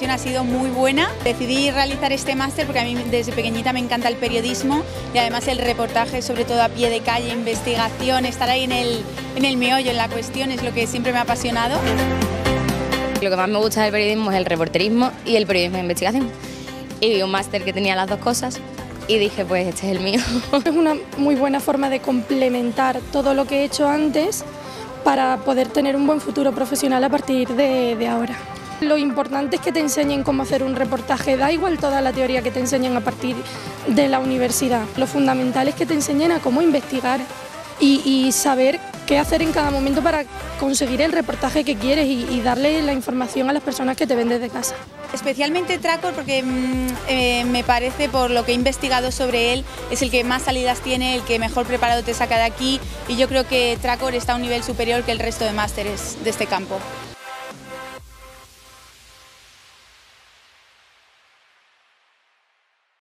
impresión ha sido muy buena. Decidí realizar este máster porque a mí desde pequeñita me encanta el periodismo y además el reportaje, sobre todo a pie de calle, investigación, estar ahí en el meollo, en la cuestión, es lo que siempre me ha apasionado. Lo que más me gusta del periodismo es el reporterismo y el periodismo de investigación. Y vi un máster que tenía las dos cosas y dije, pues este es el mío. Es una muy buena forma de complementar todo lo que he hecho antes para poder tener un buen futuro profesional a partir de ahora. Lo importante es que te enseñen cómo hacer un reportaje, da igual toda la teoría que te enseñen a partir de la universidad. Lo fundamental es que te enseñen a cómo investigar y saber qué hacer en cada momento para conseguir el reportaje que quieres y darle la información a las personas que te ven desde casa. Especialmente Tracor porque me parece, por lo que he investigado sobre él, es el que más salidas tiene, el que mejor preparado te saca de aquí y yo creo que Tracor está a un nivel superior que el resto de másteres de este campo.